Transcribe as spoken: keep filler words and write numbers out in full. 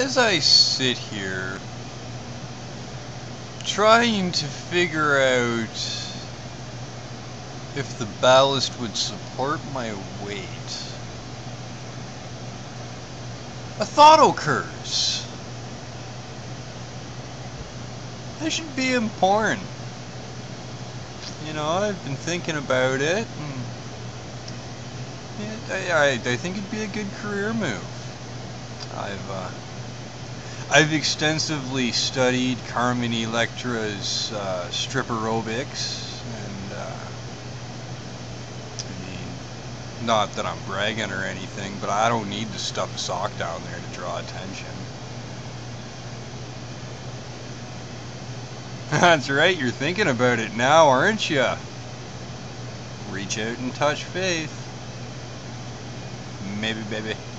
as I sit here trying to figure out if the ballast would support my weight, a thought occurs. That should be important. You know, I've been thinking about it, and yeah, I, I, I think it'd be a good career move. I've uh, I've extensively studied Carmen Electra's uh, strip aerobics, and uh, I mean, not that I'm bragging or anything, but I don't need to stuff a sock down there to draw attention. That's right, you're thinking about it now, aren't you? Reach out and touch faith. Maybe, baby.